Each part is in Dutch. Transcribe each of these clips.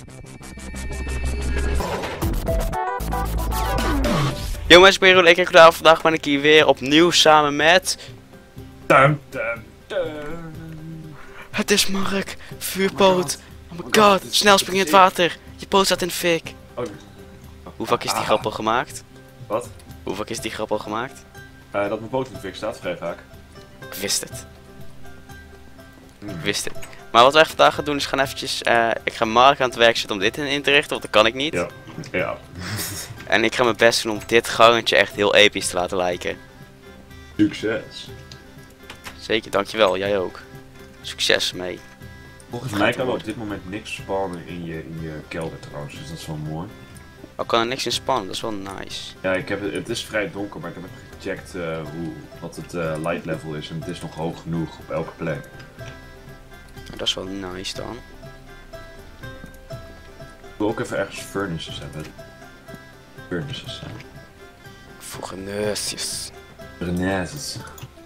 Yo mensen, ik ben Jeroen, ik heb gedaan. Vandaag ben ik hier weer opnieuw samen met... Het is Mark, vuurpoot. Oh my god, snel spring in het water. Je poot staat in de fik. Hoe vaak is die grap al gemaakt? Wat? Hoe vaak is die grap al gemaakt? Dat mijn poot in de fik staat, vrij vaak. Ik wist het. Ik wist het. Maar wat wij vandaag gaan doen is gaan eventjes... ik ga Mark aan het werk zetten om dit in te richten, want dat kan ik niet. Ja. Ja. En ik ga mijn best doen om dit gangetje echt heel episch te laten lijken. Succes. Zeker, dankjewel. Jij ook. Succes mee. Volgens mij kan er op dit moment niks spannen in je kelder trouwens, dus dat is wel mooi. Oh, kan er niks in spannen, dat is wel nice. Ja, het is vrij donker, maar ik heb even gecheckt wat het light level is en het is nog hoog genoeg op elke plek. Dat is wel nice dan. Ik wil ook even ergens furnaces hebben. Furnaces zijn. Furnaces. Furnaces.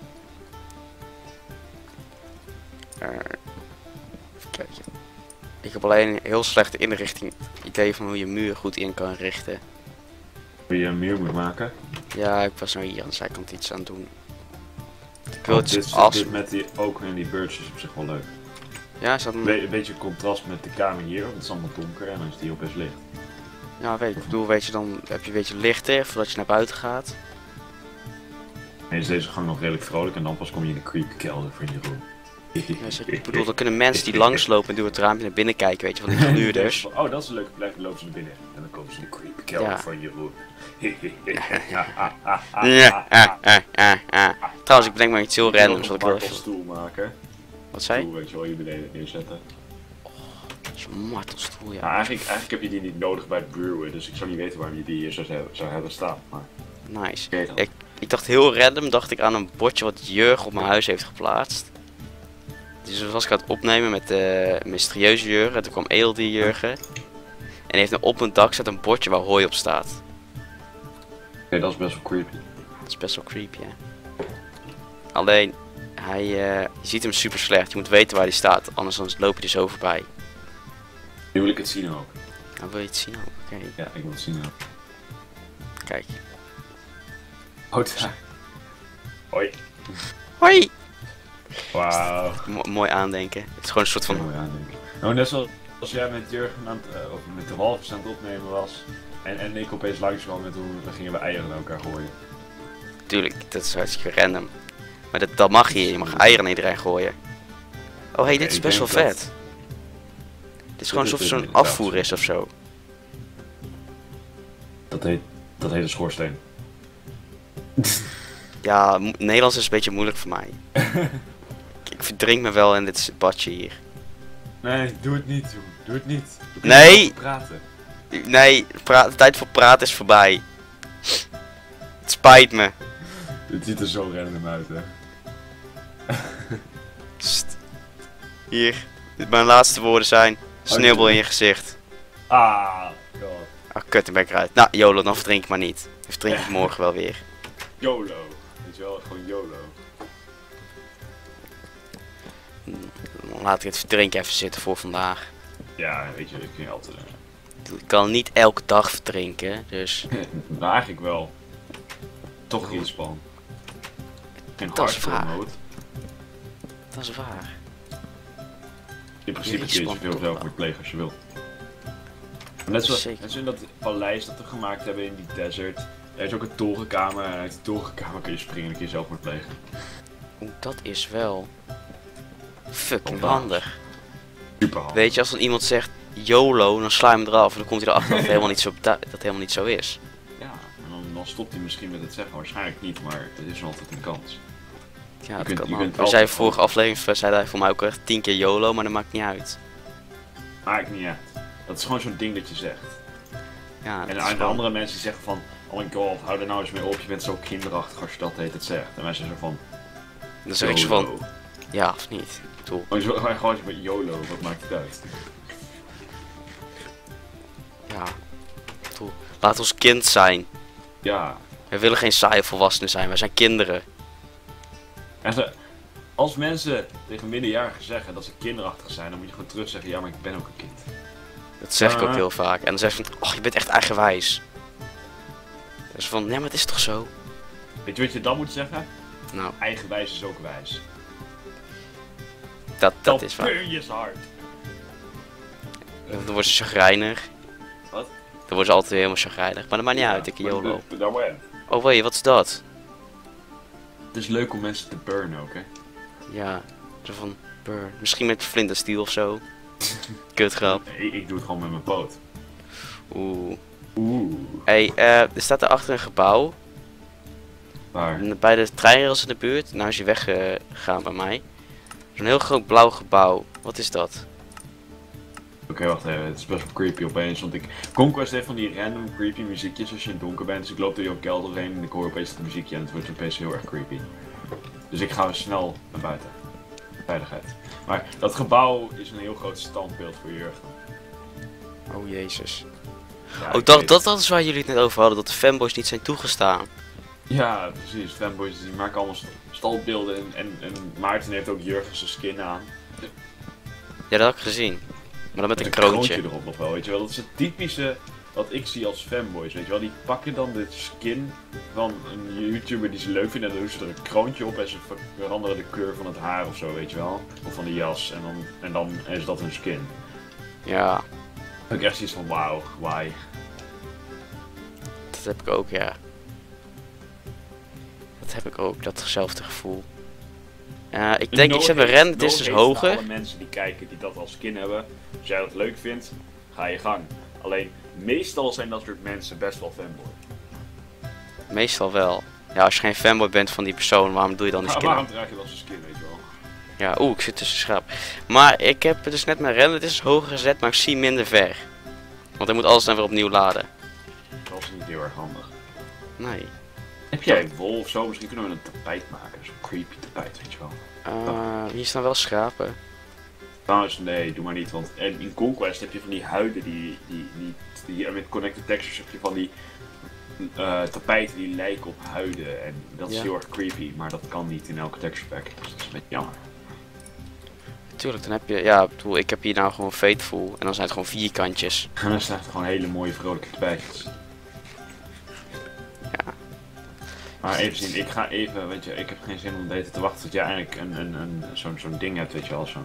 Even kijken. Ik heb alleen een heel slechte inrichting idee van hoe je muur goed in kan richten. Hoe je een muur moet maken. Ja, ik was nou hier aan de zijkant iets aan het doen. Ik wil het dit met die ook en die birds is op zich wel leuk. Ja, is dat een... Een beetje contrast met de kamer hier, want het is allemaal donker en dan is die ook best licht. Ja, weet ik. Ik bedoel, weet je, dan heb je een beetje lichter voordat je naar buiten gaat. En is deze gang nog redelijk vrolijk en dan pas kom je in de creepy kelder van Jeroen. Ja, zeker. Ik bedoel, dan kunnen mensen die langslopen en door het raampje naar binnen kijken, weet je, van die verhuurders. Oh, dat is een leuke plek, dan lopen ze naar binnen. En dan komen ze in de creepy kelder van Jeroen. Trouwens, ik bedenk maar iets heel randoms. Een Wat ik wil even... stoel maken. Wat zei je? Stoel, weet je wel, hier beneden neerzetten. Zo'n martelstoel, ja. Nou, eigenlijk heb je die niet nodig bij het brewen, dus ik zou niet weten waarom je die hier zou hebben staan. Maar... Nice. Okay, Ik dacht heel random, dacht ik aan een bordje wat Jurgen op mijn huis heeft geplaatst. Dus was ik aan het opnemen met de mysterieuze Jurgen, toen kwam Eelde Jurgen. En die heeft nou op een dak staat een bordje waar hooi op staat. Oké, dat is best wel creepy. Dat is best wel creepy, hè. Alleen, je ziet hem super slecht, je moet weten waar hij staat, anders dan loop je er zo voorbij. Nu wil ik het zien ook. Nou, wil je het zien ook? Oké. Ja, ik wil het zien ook. Kijk. Oh, daar. Hoi. Hoi! Wauw. Mooi aandenken. Het is gewoon een soort van... Mooi aandenken. Nou, net zoals als jij met Jurgen of met de walvis aan het opnemen was. En ik opeens langs kwam met hoe dan gingen we eieren naar elkaar gooien. Tuurlijk, dat is hartstikke random. Maar dat mag hier, je mag eieren naar iedereen gooien. Oh hey, dit is best wel vet. Dit is gewoon alsof het zo'n afvoer is of zo. Dat heet een schoorsteen. Ja, Nederlands is een beetje moeilijk voor mij. Ik verdrink me wel in dit badje hier. Nee, doe het niet, joh. Doe het niet. We Nee! praten. Nee, de tijd voor praten is voorbij. Het spijt me. Het ziet er zo random uit, hè. Sst. Hier, dit mijn laatste woorden zijn. Sneeuwbal in je gezicht. Ah, god. Ah, kut, dan ben ik eruit. Nou, YOLO, dan verdrink ik maar niet. Dan verdrink ik morgen wel weer. YOLO. Weet je wel, gewoon YOLO. Dan laat ik het verdrinken even zitten voor vandaag. Ja, weet je, dat kun je altijd Ik kan niet elke dag verdrinken, dus... Nou, eigenlijk wel. Toch inspannen. En Dat is hardcore waar. mode. Dat is waar. In principe kun je Respawn zoveel toch zelf wel. moet plegen als je wil. Net zoals Zeker. in dat paleis dat we gemaakt hebben in die desert. Er is ook een torenkamer en uit die torenkamer kun je springen en kun je zelf moet plegen. Oeh, dat is wel... fucking Ondanks. handig. Super handig. Weet je, als dan iemand zegt YOLO, dan sla je hem eraf en dan komt hij erachter dat het helemaal niet zo is. Ja, en dan stopt hij misschien met het zeggen. Waarschijnlijk niet, maar er is nog altijd een kans. Ja, dat kunt- kan je ook. kunt We zeiden altijd- vorige aflevering, zei hij voor mij ook echt 10 keer YOLO, maar dat maakt niet uit. Maakt niet uit. Dat is gewoon zo'n ding dat je zegt. Ja, dat En is aan wel- andere mensen zeggen van, oh my god, hou er nou eens mee op, je bent zo kinderachtig als je dat heet het zegt. En wij zeggen van, dan zeg ik zo van, ja of niet. Ik bedoel, Gewoon eens met YOLO, wat maakt het uit? ja. Ik bedoel, laat ons kind zijn. Ja. We willen geen saaie volwassenen zijn, wij zijn kinderen. En als mensen tegen minderjarigen zeggen dat ze kinderachtig zijn, dan moet je gewoon terug zeggen, ja maar ik ben ook een kind. Dat zeg ik ook heel vaak. En dan zeg ze van, oh, je bent echt eigenwijs. Dus van, nee, maar het is toch zo? Weet je wat je dan moet zeggen? Nou, Eigenwijs is ook wijs. dat is waar. Burn je hard. Dan worden ze chagrijnig. Wat? Dan worden ze altijd weer helemaal chagrijnig. Maar dat maakt niet uit, ik YOLO. Het Oh wait, wat is dat? is leuk om mensen te burnen ook, hè? Ja, zo van, burn. Misschien met flint en steel of zo. Kutgrap. Ik doe het gewoon met mijn poot. Oeh. Oeh. Hey, er staat daarachter een gebouw. Waar? Bij de treinrails in de buurt. Nou is hij weggegaan bij mij. Zo'n heel groot blauw gebouw. Wat is dat? Oké, wacht even. Het is best wel creepy opeens, want Conquest heeft van die random creepy muziekjes als je in het donker bent. Dus ik loop door jouw kelder heen en ik hoor opeens het muziekje en het wordt opeens heel erg creepy. Dus ik ga snel naar buiten. Veiligheid. Maar dat gebouw is een heel groot standbeeld voor jeugd. Oh jezus. Ja, Oh, ik dat, weet dat is waar jullie het net over hadden. Dat de fanboys niet zijn toegestaan. Ja, precies. Fanboys die maken allemaal standbeelden en Maarten heeft ook Jurgen's skin aan. Ja, dat had ik gezien. Maar dan met een kroontje kroontje. erop nog wel, weet je wel. Dat is het typische wat ik zie als fanboys, weet je wel. Die pakken dan de skin van een YouTuber die ze leuk vinden en dan doen ze er een kroontje op en ze veranderen de kleur van het haar of zo, weet je wel. Of van de jas en dan is dat hun skin. Ja, Dan heb ik echt zoiets van, wauw, why? dat heb ik ook, ja. Dat heb ik ook, datzelfde gevoel. Ik denk, ik zet mijn ren, het is dus hoger. Alle mensen die kijken die dat als skin hebben, als jij dat leuk vindt, ga je gang. Alleen, meestal zijn dat soort mensen best wel fanboy. Meestal wel. Ja, als je geen fanboy bent van die persoon, waarom doe je dan die skin? Waarom draag je wel zo'n skin, weet je wel? Ja, oeh, ik zit tussen schaap. Maar ik heb dus net mijn ren, het is hoger gezet, maar ik zie minder ver. Want ik moet alles dan weer opnieuw laden. Dat is niet heel erg handig. Nee. Heb jij wol of zo? Misschien kunnen we een tapijt maken. Zo'n creepy tapijt, weet je wel. Hier staan wel schapen. Trouwens, nee, doe maar niet. Want in Conquest heb je van die huiden die met connected textures heb je van die tapijten die lijken op huiden. En dat is Ja. heel erg creepy, maar dat kan niet in elke texture pack. Dus dat is een beetje jammer. Tuurlijk, dan heb je, ja, ik bedoel, ik heb hier nou gewoon Fateful en dan zijn het gewoon vierkantjes. En dan staan er gewoon hele mooie vrolijke tapijtjes. Ja. Maar even zien, ik ga even, weet je, ik heb geen zin om beter te wachten tot jij eigenlijk zo'n ding hebt, weet je wel,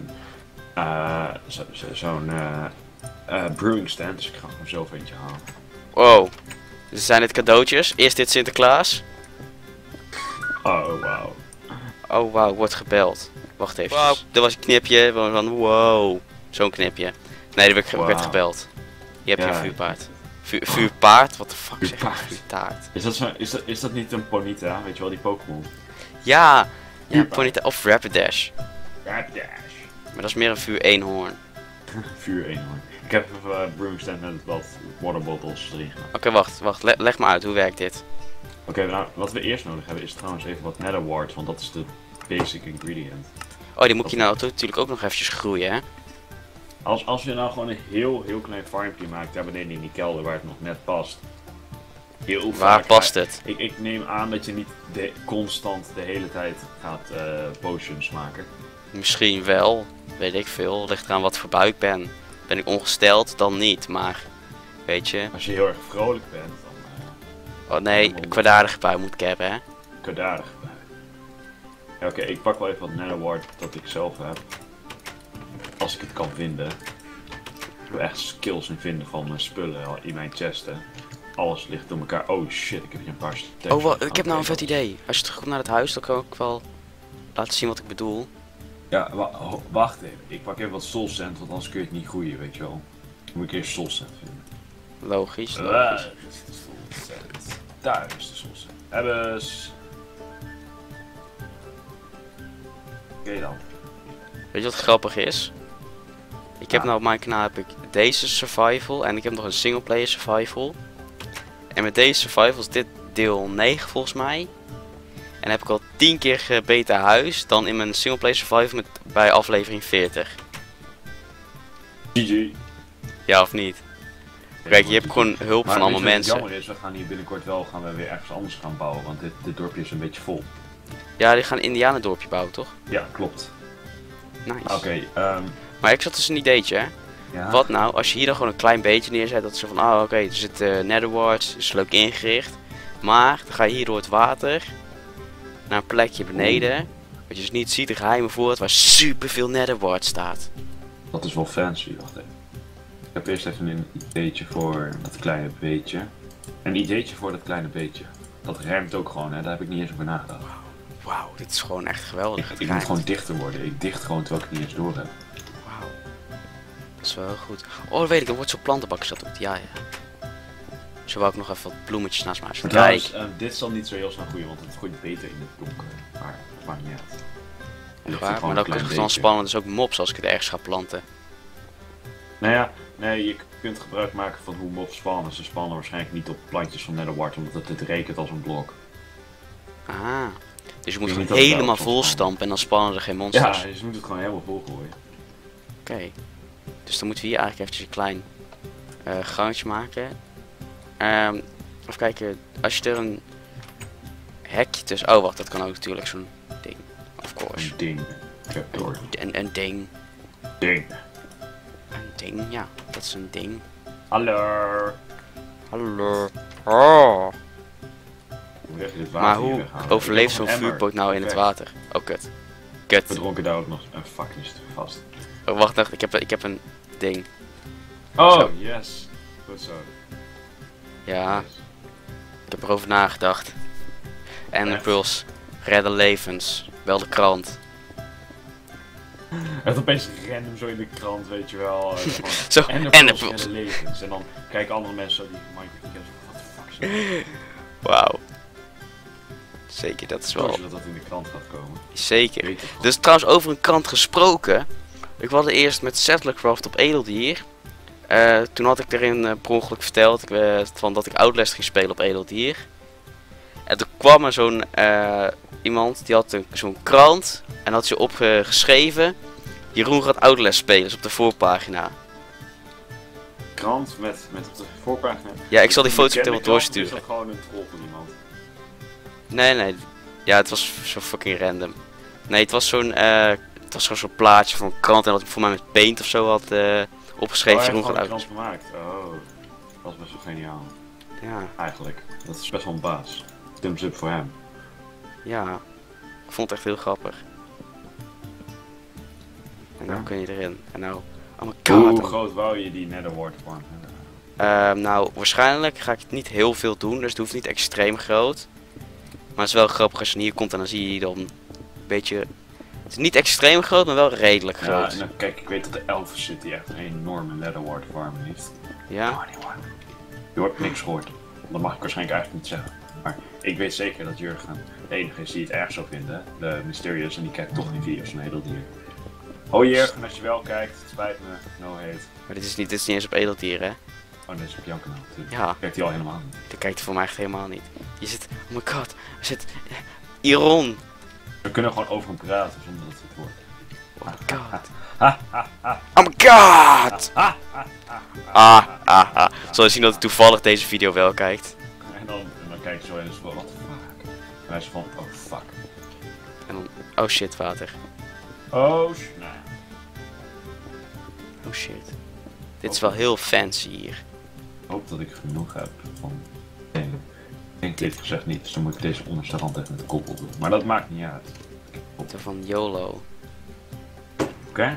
zo'n brewing stand, dus ik ga gewoon zelf eentje halen. Wow. Dus zijn dit cadeautjes? Eerst dit Sinterklaas. Oh, wauw. Oh wauw, wordt gebeld. Wacht even. Wow, dat was een knipje van wow. Zo'n knipje. Nee, er werd Wow. gebeld. Je hebt Ja. hier vuurpaard. Vuurpaard? Wat de fuck zeg je? Vuurpaard. Vuurtaart. Is dat niet een Ponyta, weet je wel, die Pokémon? Ja. Ja, Vuurpaard. Ponyta of Rapidash. Rapidash. Maar dat is meer een vuur eenhoorn. Vuur 1 hoor. Ik heb even brewing stand met wat water bottles erin gedaan. Oké, wacht. Leg maar uit, hoe werkt dit? Oké, nou, wat we eerst nodig hebben is trouwens even wat nether wart, want dat is de basic ingredient. Oh, die moet je nou natuurlijk ook nog eventjes groeien, hè? Als je nou gewoon een heel klein farmpje maakt daar beneden in die kelder waar het nog net past. Heel Waar vaak past het? Ik neem aan dat je niet constant de hele tijd gaat potions maken. Misschien wel, weet ik veel. Ligt eraan wat voor bui ik ben. Ben ik ongesteld, dan niet, maar weet je. Als je heel erg vrolijk bent, dan Oh nee, een kwaadaardige bui moet ik hebben, hè. kwaadaardig. Ja, oké, ik pak wel even wat nether wart dat ik zelf heb. Als ik het kan vinden. Ik heb echt skills in vinden van spullen in mijn chesten. Alles ligt door elkaar. Oh shit, ik heb hier een paar stacks. Oh, ik heb nou een vet idee. Als je terugkomt naar het huis, dan kan ik wel laten zien wat ik bedoel. Ja, wacht even. Ik pak even wat soul sand, want anders kun je het niet groeien, weet je wel. Dan moet ik eerst soul sand vinden. Logisch. Waar is de soul sand? Daar is de soul sand. Hebben ze... Oké dan. Weet je wat grappig is? Ik heb Ja. nou op mijn kanaal heb ik deze survival en ik heb nog een singleplayer survival. En met deze survival is dit deel 9 volgens mij. En heb ik al 10 keer gebeten huis dan in mijn singleplayer survival bij aflevering 40. GG. Ja of niet? Kijk, je hebt gewoon hulp Maar van allemaal weet je wat mensen. jammer is, we gaan hier binnenkort wel weer ergens anders gaan bouwen, want dit dorpje is een beetje vol. Ja, die gaan een indianendorpje bouwen, toch? Ja, klopt. Nice. Oké, Maar ik zat dus een ideetje, hè. Ja. Wat nou als je hier dan gewoon een klein beetje neerzet. Dat ze van, oh oké, er zit Netherwarts, is leuk ingericht. Maar dan ga je hier door het water naar een plekje beneden. Wat je dus niet ziet, een geheime voort waar super veel Netherwarts staat. Dat is wel fancy, wacht even. Ik heb eerst even een ideetje voor dat kleine beetje. Een ideetje voor dat kleine beetje. Dat ruimt ook gewoon, hè? Daar heb ik niet eens over nagedacht. Wauw, dit is gewoon echt geweldig. Ik moet gewoon dichter worden. Ik dicht gewoon terwijl ik het niet eens door heb. Wauw. Dat is wel heel goed. Oh, dat weet ik, er wordt zo'n plantenbak gezet op. Ja, ja. Zo wou ik nog even wat bloemetjes naast me huis. Maar Kijk. trouwens, dit zal niet zo heel snel groeien, want het groeit beter in het donker. Maar het maakt niet uit. Het Waar, ligt gewoon maar een dat klein is dan beetje. spannend. Dus ook mobs als ik het ergens ga planten. Nou ja, nee, je kunt gebruik maken van hoe mobs spannen. Ze spannen waarschijnlijk niet op plantjes van Netherwart, omdat het rekent als een blok. Ah. Dus je moet Ik gewoon weet niet dat het helemaal daarop zal vol staan. stampen en dan spannen er geen Ja, monsters. dus je moet het gewoon helemaal vol gooien. Oké. Dus dan moeten we hier eigenlijk eventjes een klein gangetje maken. Even kijken, als je er een hekje tussen... Oh, wacht, dat kan ook natuurlijk zo'n ding. Of course. Een ding. Trapdoor. Een ding. Ding. Een ding, ja. Dat is een ding. Hallo. Hallo. Oh. Hoe leg je dit water Maar hier hoe weghalen? overleeft Ik zo'n heb nog een emmer. vuurpoot nou in het Oké. water? Oh, kut. Kut. We dronken daar ook nog een fucking stuk vast. Oh, wacht, ik heb een ding. Oh, Zo. yes. Goed zo. Ja, Yes. ik heb erover nagedacht. En de Echt? puls. Redden levens. Bel de krant. Het opeens random zo in de krant, weet je wel. Gewoon, Zo, en de en de puls puls. en de levens. En dan kijken andere mensen zo die Minecraft kijken zo, wat de fuck is dat? Wauw. Zeker, dat is wel... Als je dat in de krant gaat komen. Zeker. Weet het gewoon. Dus trouwens over een krant gesproken. Ik was eerst met Settlercraft op Edeldier. Toen had ik erin per ongeluk verteld van dat ik Outlast ging spelen op Edeldier. En toen kwam er zo'n iemand die had zo'n krant en had ze opgeschreven. Jeroen gaat Outlast spelen, dus op de voorpagina. Krant met op de voorpagina. Ja, ik zal die foto's meteen Bekende wel krant, of doorsturen. Is dat gewoon een troll van iemand? Nee. Ja, het was zo fucking random. Nee, het was zo'n het was gewoon zo'n plaatje van een krant en dat ik voor mij met paint of zo had opgeschreven. Oh, hij Jeroen heeft gaat gewoon een Outlast. krant gemaakt. Oh, dat is best wel geniaal. Ja, Eigenlijk. Dat is best wel een baas. Thumbs up voor hem. ja. Ik vond het echt heel grappig. En nou Ja. kun je erin. En nou, oh my god. Hoe groot wou je die Netherwart farm hebben? Nou, waarschijnlijk ga ik het niet heel veel doen, dus het hoeft niet extreem groot. Maar het is wel grappig als je hier komt en dan zie je dan een beetje... Het is niet extreem groot, maar wel redelijk Ja, groot. en dan, kijk, ik weet dat de Elfen City echt een enorme Netherwart farm heeft. Ja? Je hebt niks gehoord. Dat mag ik waarschijnlijk eigenlijk niet zeggen. Maar ik weet zeker dat Jurgen de enige is die het erg zou vinden. De Mysterious, en die kijkt toch niet video's van Edeldier. Oh Jurgen, als je wel kijkt, het spijt me, no hate. Maar dit is niet eens op Edeldier, hè? Oh, dit is op jouw kanaal natuurlijk. Ja. Kijkt hij al helemaal niet. Dat kijkt er voor mij echt helemaal niet. Je zit... Oh my god. Er zit... Iron. We kunnen gewoon over hem praten zonder dat het wordt. Oh my god. Oh my god. Zal je zien dat hij toevallig deze video wel kijkt. En dan kijk je zo en is van, what the fuck? En hij is van, oh fuck. En dan... Oh shit, water. Oh snap. Oh shit. Dit is wel heel fancy hier. Ik hoop dat ik genoeg heb van dingen. Ik denk dit gezegd niet, dus dan moet ik deze onderste rand even met de koppel doen. Maar dat maakt niet uit. Zo van YOLO. Oké?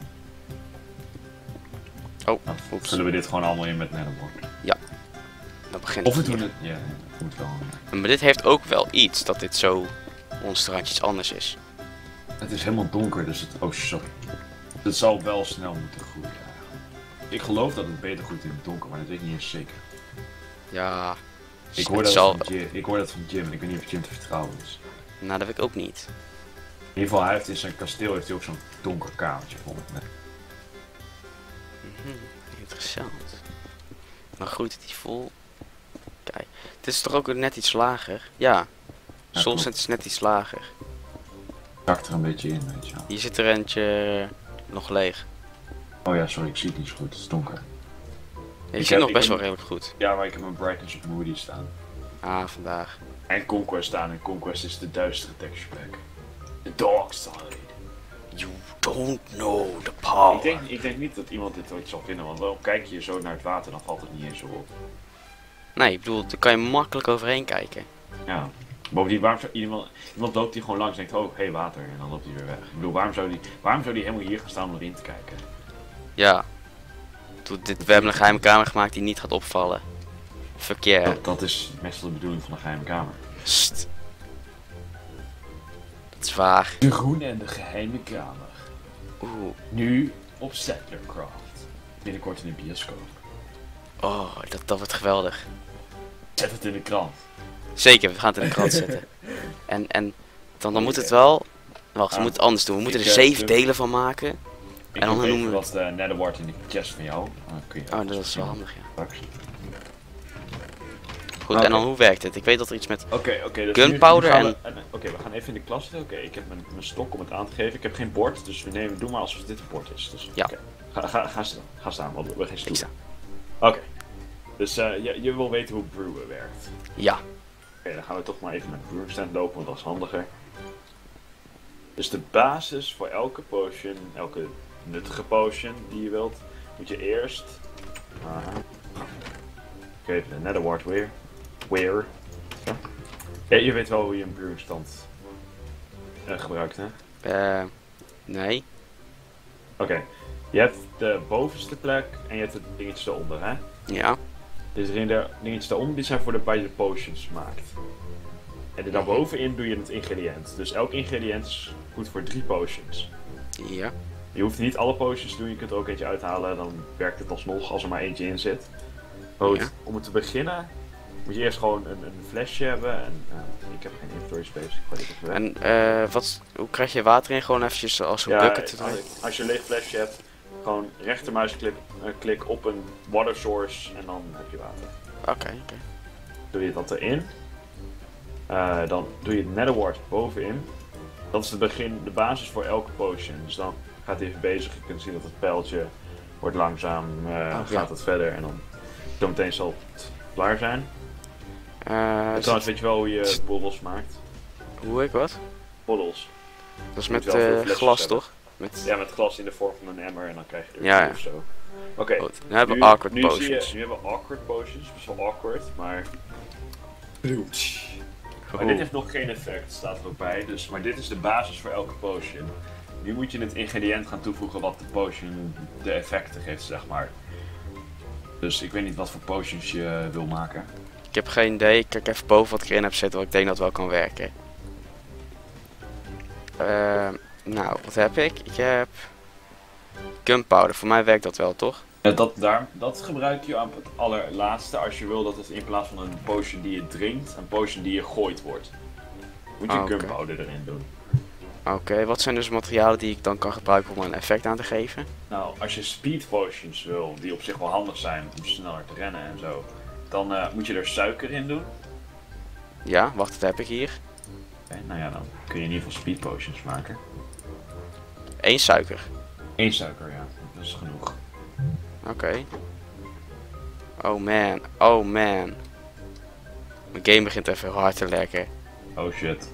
Oh, Nou, oeps. vullen we dit gewoon allemaal in met Netherboard. Dat begint Of we het doen hier. het, ja, dat moet wel. Maar dit heeft ook wel iets, dat dit zo ons randjes anders is. Het is helemaal donker, dus het, oh sorry. Het zal wel snel moeten groeien eigenlijk. Ik geloof dat het beter groeit in het donker, maar dat weet ik niet eens zeker. Ja. Ik hoor, het dat zal... van Jim, ik hoor dat van Jim en ik weet niet of Jim te vertrouwen is. Nou, dat weet ik ook niet. In ieder geval, hij heeft in zijn kasteel heeft hij ook zo'n donker kamertje vol. Interessant. Maar groeit het niet vol? Kijk, het is toch ook net iets lager? Ja. Ja, Soms klopt. is het net iets lager. Zakt er een beetje in, weet je wel. Hier zit er eentje nog leeg. Oh ja, sorry, ik zie het niet zo goed, het is donker. Je Ik ziet heb- nog ik best heb- wel redelijk goed. Ja, maar ik heb mijn brightness op Moody staan. Ah, vandaag. En Conquest staan, en Conquest is de duistere texture pack. The Dark Side. You don't know the power. Ik denk niet dat iemand dit ooit zal vinden, want waarom kijk je zo naar het water, dan valt het niet eens zo op. Nee, ik bedoel, daar kan je makkelijk overheen kijken. Ja. Bovendien, waarom zou iemand loopt hier gewoon langs en denkt, oh, hé, water, en dan loopt hij weer weg. Ik bedoel, waarom zou die helemaal hier gaan staan om erin te kijken? Ja. We hebben een geheime kamer gemaakt die niet gaat opvallen. Fuck yeah. Dat is meestal de bedoeling van een geheime kamer. Sst. Dat is waar. De groene en de geheime kamer. Oeh. Nu op Settlercraft. Binnenkort in de bioscoop. Oh, dat wordt geweldig. Zet het in de krant. Zeker, we gaan het in de krant zetten. En dan moet het wel... Wacht, we moeten het anders doen. We moeten er 7 delen van maken. Ik En dan doe noemen we wat Netherwart in de chest van jou. Dan kun je Oh, dat is wel handig, ja. straks. Goed, Oké. en dan hoe werkt het? Ik weet dat er iets met... Oké, dus Gunpowder nu gaan en- Oké, we gaan even in de klas zitten. Oké, ik heb mijn stok om het aan te geven. Ik heb geen bord, dus doe maar alsof dit een bord is. Dus, Ja. oké. Ga staan, want we hebben geen stoel. Ik sta. Oké. Dus je wil weten hoe brewen werkt. Ja. Oké, dan gaan we toch maar even met de brewing stand lopen, want dat is handiger. Dus de basis voor elke potion, elke nuttige potion die je wilt, moet je eerst... Oké, even de netherwart weer. Zo. Ja, je weet wel hoe je een brewing stand gebruikt, hè? Nee. Oké, je hebt de bovenste plek en je hebt de dingetjes eronder, hè? Ja. Dus de dingetjes daaronder, die zijn voor waar je de potions maakt. En daarbovenin doe je het ingrediënt. Dus elk ingrediënt is goed voor 3 potions. Ja. Je hoeft niet alle potions te doen, je kunt er ook eentje uithalen, dan werkt het alsnog als er maar eentje in zit. Goed, Ja. om te beginnen moet je eerst gewoon een flesje hebben. En ik heb geen inventory space, ik gooi dit even weg. En hoe krijg je water in? Gewoon eventjes als een Ja, bucket te doen? als je een leeg flesje hebt, gewoon rechtermuisklik op een water source en dan heb je water. Oké. Doe je dat erin. Dan doe je netherwart bovenin. Dat is de basis voor elke potion. Dus dan gaat hij even bezig. Je kunt zien dat het pijltje wordt langzaam, gaat het verder en dan zometeen zal het klaar zijn. Trouwens, weet je wel hoe je bottles maakt? Hoe ik wat? Bottles. Dat is Moet met wel veel flesjes glas, hebben. toch? Met... Ja, met glas in de vorm van een emmer en dan krijg je er Ja, drie ja. of zo. Oké, Goed. Nu hebben we nu- awkward nu potions. Nu hebben we awkward potions, best wel awkward, maar... Maar Oeh. dit heeft nog geen effect, staat er ook bij. Dus, maar dit is de basis voor elke potion. Nu moet je het ingrediënt gaan toevoegen wat de potion de effecten geeft, zeg maar. Dus ik weet niet wat voor potions je wil maken. Ik heb geen idee. Ik kijk even boven wat ik erin heb zitten, wat ik denk dat wel kan werken. Nou, wat heb ik? Ik heb... Gunpowder. Voor mij werkt dat wel, toch? Dat gebruik je op het allerlaatste als je wil dat het in plaats van een potion die je drinkt, een potion die je gooit wordt. Moet je Oké. gunpowder erin doen. Oké, wat zijn dus materialen die ik dan kan gebruiken om een effect aan te geven? Nou, als je speed potions wil, die op zich wel handig zijn om sneller te rennen en zo, dan moet je er suiker in doen. Ja, wacht, dat heb ik hier. Oké, nou ja, dan kun je in ieder geval speed potions maken. 1 suiker. 1 suiker, ja. Dat is genoeg. Oké. Oh man, oh man. Mijn game begint even hard te lekken. Oh shit.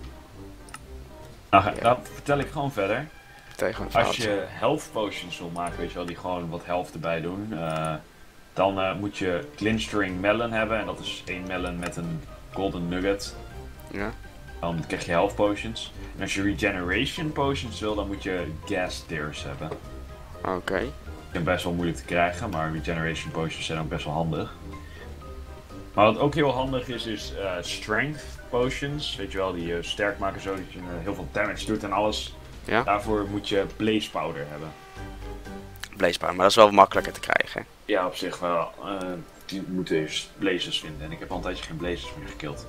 Nou, Ja. dan vertel ik gewoon verder. Tegen een Als fout. je health potions wil maken, weet je wel, die gewoon wat health erbij doen, dan moet je glintering melon hebben. En dat is 1 melon met een golden nugget. Ja. Dan krijg je health potions. En als je regeneration potions wil, dan moet je gas tears hebben. Oké. Die zijn best wel moeilijk te krijgen, maar regeneration potions zijn ook best wel handig. Maar wat ook heel handig is strength potions. Weet je wel, die je sterk maken zodat je heel veel damage doet en alles. Ja. Daarvoor moet je blaze powder hebben. Blazepower, maar dat is wel makkelijker te krijgen. Ja, op zich wel. Die moeten eerst blazes vinden. En ik heb al een tijdje geen blazes meer gekild.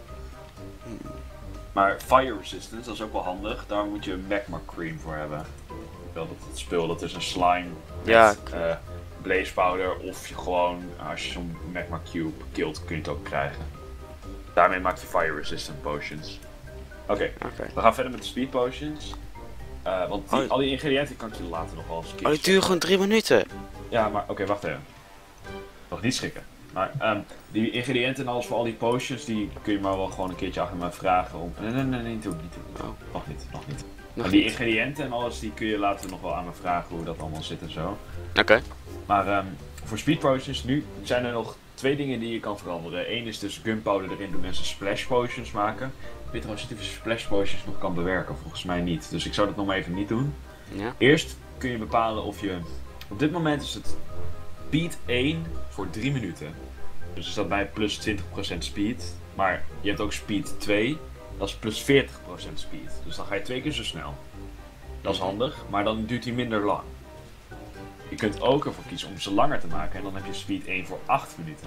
Maar fire resistance, dat is ook wel handig. Daar moet je magma cream voor hebben. Wel dat spul, dat is een slime Ja, met blaze powder. Of je gewoon, als je zo'n magma cube killt, kun je het ook krijgen. Daarmee maak je fire resistant potions. Oké, Oké. we gaan verder met de speed potions. Want Oh. al die ingrediënten kan ik je later nog wel eens Oh, kiezen. die duurt gewoon 3 minuten. Ja, maar oké, wacht even. Nog niet schrikken. Maar die ingrediënten en alles voor al die potions, die kun je maar wel gewoon een keertje achter me vragen om... Nee, niet doen. Oh. Nog niet. Nog Die niet. ingrediënten en alles, die kun je later nog wel aan me vragen hoe dat allemaal zit en zo. Oké. Maar voor speed potions, nu zijn er nog 2 dingen die je kan veranderen. Eén is dus gunpowder erin doen en ze splash potions maken. Ik weet trouwens niet of je splash potions nog kan bewerken, volgens mij niet. Dus ik zou dat nog maar even niet doen. Ja. Eerst kun je bepalen of je... Op dit moment is het speed 1 voor 3 minuten. Dus is dat bij plus 20% speed. Maar je hebt ook speed 2, dat is plus 40% speed. Dus dan ga je 2 keer zo snel. Dat is handig, maar dan duurt hij minder lang. Je kunt ook ervoor kiezen om ze langer te maken en dan heb je speed 1 voor 8 minuten.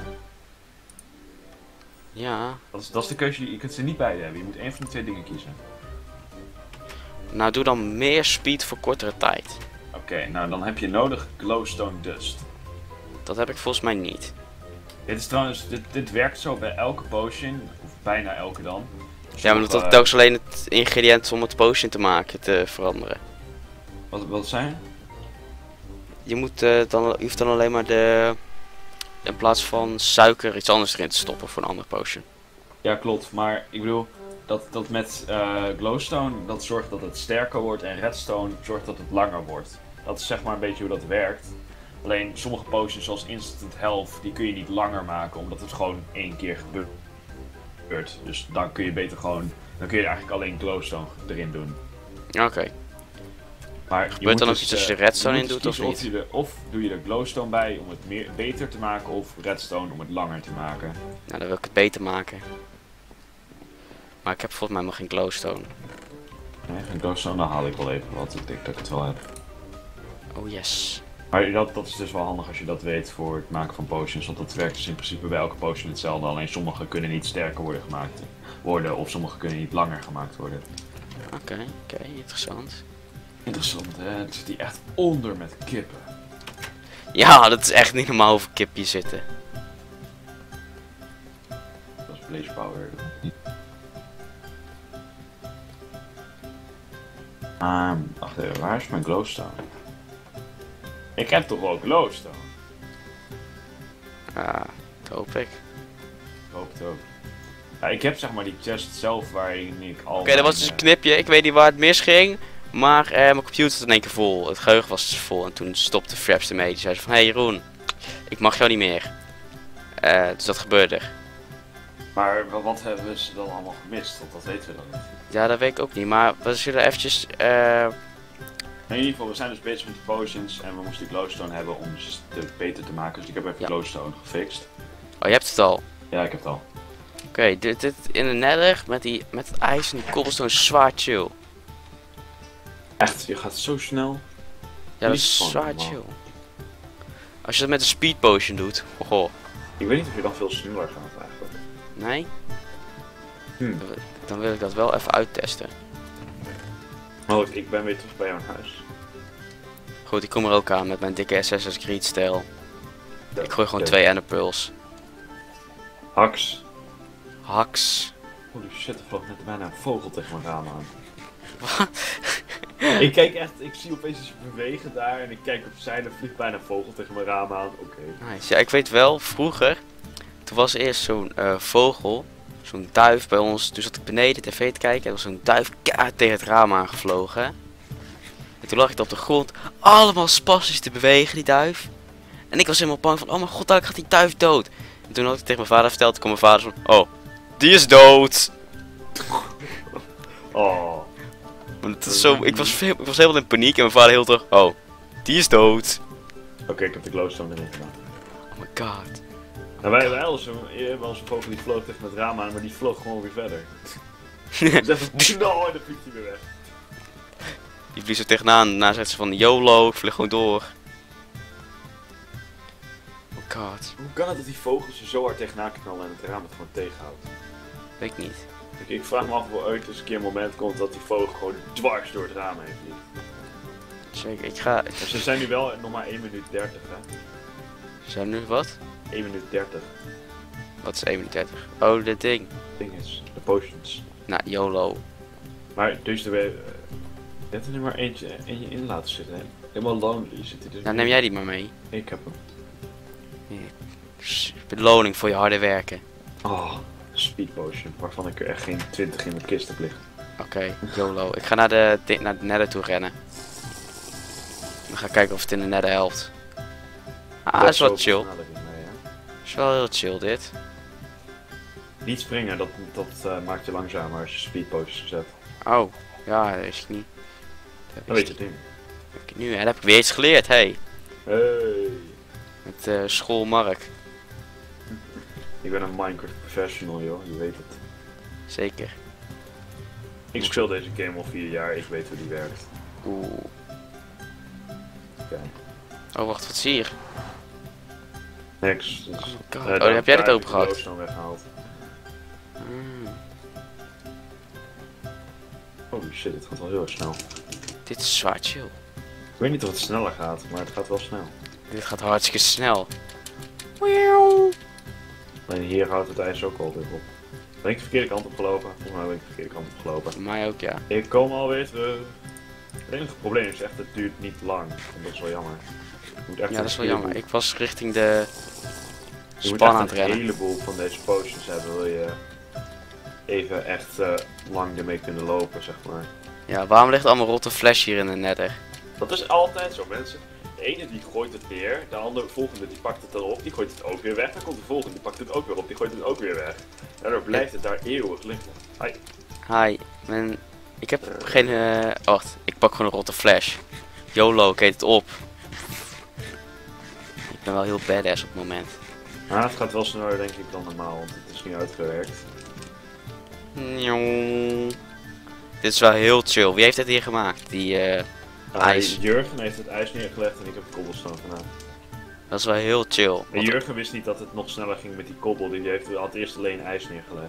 Ja. Dat is de keuze, je kunt ze niet beide hebben. Je moet één van de 2 dingen kiezen. Nou, doe dan meer speed voor kortere tijd. Oké, nou dan heb je nodig glowstone dust. Dat heb ik volgens mij niet. Dit is trouwens, dit werkt zo bij elke potion, of bijna elke dan. Ja, maar dat is telkens alleen het ingrediënt om het potion te maken te veranderen. Wat zijn? Je hoeft dan alleen maar in plaats van suiker iets anders erin te stoppen voor een andere potion. Ja, klopt. Maar ik bedoel, dat met glowstone, dat zorgt dat het sterker wordt en redstone zorgt dat het langer wordt. Dat is zeg maar een beetje hoe dat werkt. Alleen sommige potions zoals instant health, die kun je niet langer maken omdat het gewoon 1 keer gebeurt. Dus dan kun je beter gewoon, dan kun je eigenlijk alleen glowstone erin doen. Oké. Maar Gebeurt dan ook iets als je redstone in doet of niet? Of doe je er glowstone bij om het beter te maken of redstone om het langer te maken. Nou, dan wil ik het beter maken. Maar ik heb volgens mij nog geen glowstone. Nee, geen glowstone, dan haal ik wel even wat. Ik denk dat ik het wel heb. Oh yes. Maar dat is dus wel handig als je dat weet voor het maken van potions. Want dat werkt dus in principe bij elke potion hetzelfde. Alleen sommige kunnen niet sterker worden of sommige kunnen niet langer gemaakt worden. Oké, interessant. Interessant hè, het zit hier echt onder met kippen. Ja, dat is echt niet normaal hoeveel kip hier zitten. Dat is blaze power. Wacht even, waar is mijn glowstone? Ik heb toch wel glowstone? Ja, dat hoop ik. Ik hoop het ook. Ja, ik heb zeg maar die chest zelf waarin ik al... Oké, dat was dus een knipje. Ik weet niet waar het misging. Maar mijn computer was in één keer vol. Het geheugen was dus vol. En toen stopte Fraps ermee. Die zei van, hey Jeroen, ik mag jou niet meer. Dus dat gebeurde. Maar wat hebben ze dan allemaal gemist? Want dat weten we dan niet. Ja, dat weet ik ook niet. Maar we zullen eventjes... In ieder geval, we zijn dus bezig met de potions en we moesten glowstone hebben om ze beter te maken. Dus ik heb even glowstone gefixt. Oh, je hebt het al. Ja, ik heb het al. Oké, dit in de nether met het ijs en die cobblestone is zwaar chill. Echt, je gaat zo snel. Ja, dat Niet is van zwaar normaal. chill. Als je dat met een speed potion doet. Goh. Ik weet niet of je dan veel sneller gaat eigenlijk. Nee? Hm. Dan wil ik dat wel even uittesten. Oh, ik ben weer terug bij jouw huis. Goed, ik kom er ook aan met mijn dikke Assassin's Creed stijl. Ik gooi gewoon 2 ender pearls. Haks. Haks. Holy shit, er vloog net bijna een vogel tegen mijn raam aan. Wat? Ik kijk echt, ik zie opeens iets bewegen daar en ik kijk opzij en er vliegt bijna een vogel tegen mijn raam aan. Oké. Nice. Ja, ik weet wel, vroeger, toen was er eerst zo'n vogel, zo'n duif bij ons. Toen zat ik beneden tv te kijken en er was zo'n duif kaart tegen het raam aangevlogen. En toen lag ik op de grond, allemaal spastisch te bewegen, die duif. En ik was helemaal bang van, oh mijn god, daar gaat die duif dood. En toen had ik tegen mijn vader verteld, toen kwam mijn vader van, oh, die is dood. Oh. Want het is zo, ik was helemaal in paniek en mijn vader heel toch, oh, die is dood. Oké, ik heb de glowstone erin gedaan. Oh my god. Nou, wij hebben wel eens een vogel die vloog tegen het raam aan, maar die vloog gewoon weer verder. Dus even knal en dan vliegt hij weer weg. Die vliegt er tegenaan, daarna zegt ze van, YOLO, ik vlieg gewoon door. Oh god, Hoe kan het dat die vogels er zo hard tegenaan knallen en het raam het gewoon tegenhoudt? weet ik niet. Ik vraag me af of er ooit eens een keer een moment komt dat die vogel gewoon dwars door het raam heen vliegt. Zeker, ik ga... Maar ze zijn nu wel nog maar 1 minuut 30 hè? Zijn nu wat? 1 minuut 30. Wat is 31? Oh, dit ding. Het ding is, de potions. Nou, YOLO. Maar dus je hebt er nu maar eentje in laten zitten hè? Helemaal lonely zit hij dus. Nou, neem jij die maar mee. Ik heb hem. Beloning voor je harde werken. Oh, speed potion, waarvan ik er echt geen 20 in mijn kist heb liggen. Oké, YOLO. Ik ga naar de nether toe rennen. Dan ga ik kijken of het in de nether helpt. Ah, dat is wel chill. Is wel heel chill dit. Niet springen, dat maakt je langzamer als je speed potions zet. Oh, ja, dat wist ik niet. Dat weet je het niet. Nu, dat heb ik weer iets geleerd, hey. Hey. Met school Mark. Ik ben een Minecraft professional, joh, je weet het. Zeker. Ik speel deze game al 4 jaar, ik weet hoe die werkt. Oeh. Oké. Oh, wacht, wat zie je hier? Niks. Dus, God. Oh, heb jij dit open gehad? Ik heb de doos dan weggehaald. Holy shit, dit gaat wel heel erg snel. Dit is zwaar chill. Ik weet niet of het sneller gaat, maar het gaat wel snel. Dit gaat hartstikke snel. Alleen hier houdt het ijs ook alweer op. Ben ik de verkeerde kant op gelopen? Volgens mij ben ik de verkeerde kant op gelopen. Voor mij ook, ja. Ik kom alweer terug. Het enige probleem is echt, het duurt niet lang. En dat is wel jammer. Ja, dat is wel jammer. Ik was richting de Je moet span echt aan het een rennen. heleboel van deze potions hebben, wil je even echt lang ermee kunnen lopen, zeg maar. Ja, waarom ligt allemaal rotte flash hier in de nether? Dat is altijd zo, mensen. De ene die gooit het neer, de andere volgende die pakt het dan op, die gooit het ook weer weg. Dan komt de volgende, die pakt het ook weer op, die gooit het ook weer weg. Daardoor blijft het daar eeuwig liggen. Hi. Hi, ik heb geen... wacht, ik pak gewoon een rotte flash. YOLO, ik eet het op. Ik ben wel heel badass op het moment. Maar het gaat wel sneller denk ik dan normaal, want het is niet uitgewerkt. Njong. Dit is wel heel chill. Wie heeft dit hier gemaakt? Die ijs. Jurgen heeft het ijs neergelegd en ik heb de cobblestone gedaan. Dat is wel heel chill. En Jurgen wist niet dat het nog sneller ging met die kobbel, die had eerst alleen ijs neergelegd.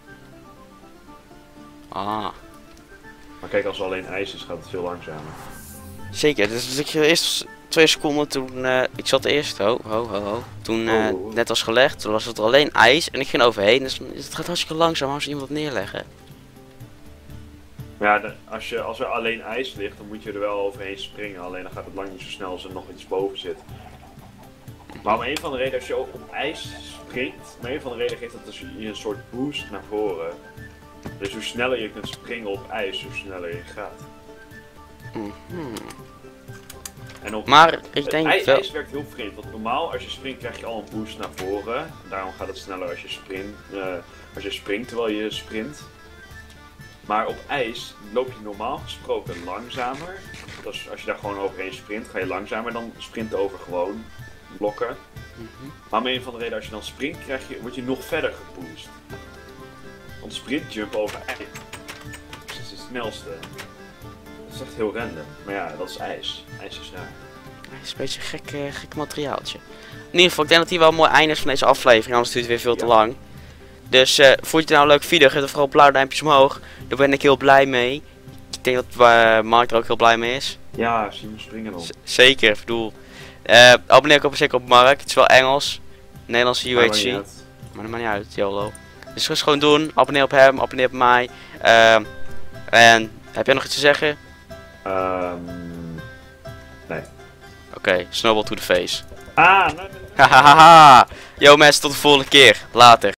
Ah. Maar kijk, als er alleen ijs is, gaat het veel langzamer. Zeker, dus ik eerst 2 seconden toen, ik zat eerst, toen net was gelegd, toen was het alleen ijs en ik ging overheen, dus het gaat hartstikke langzaam als iemand neerleggen. Ja, als er alleen ijs ligt, dan moet je er wel overheen springen, alleen dan gaat het lang niet zo snel als er nog iets boven zit. Maar om een van de reden, als je op ijs springt, om een van de reden geeft dat dus je een soort boost naar voren. Dus hoe sneller je kunt springen op ijs, hoe sneller je gaat. En Maar ik denk wel... ijs werkt heel vreemd, want normaal als je springt krijg je al een boost naar voren. Daarom gaat het sneller als je springt terwijl je sprint. Maar op ijs loop je normaal gesproken langzamer. Dus als je daar gewoon overheen sprint, ga je langzamer dan sprint over gewoon blokken. Maar om een van de reden, als je dan springt, word je nog verder geboost. Want sprintjump over ijs is het snelste. Dat is echt heel random. Maar ja, dat is ijs. Ijs is raar. Het is een beetje een gek materiaaltje. In ieder geval, ik denk dat hier wel een mooi einde is van deze aflevering, anders duurt het weer veel te lang. Dus vond je het nou een leuke video, geef dan vooral blauwe duimpjes omhoog. Daar ben ik heel blij mee. Ik denk dat Mark er ook heel blij mee is. Ja, zie me springen dan. Zeker, ik bedoel. Abonneer ook zeker op Mark, het is wel Engels. Nederlandse UHC. Maar dat maakt niet uit, YOLO. Dus ga gewoon doen, abonneer op hem, abonneer op mij. En heb jij nog iets te zeggen? Nee. Oké, snowball to the face. Ah, nee. Hahaha. Yo mensen, tot de volgende keer. Later.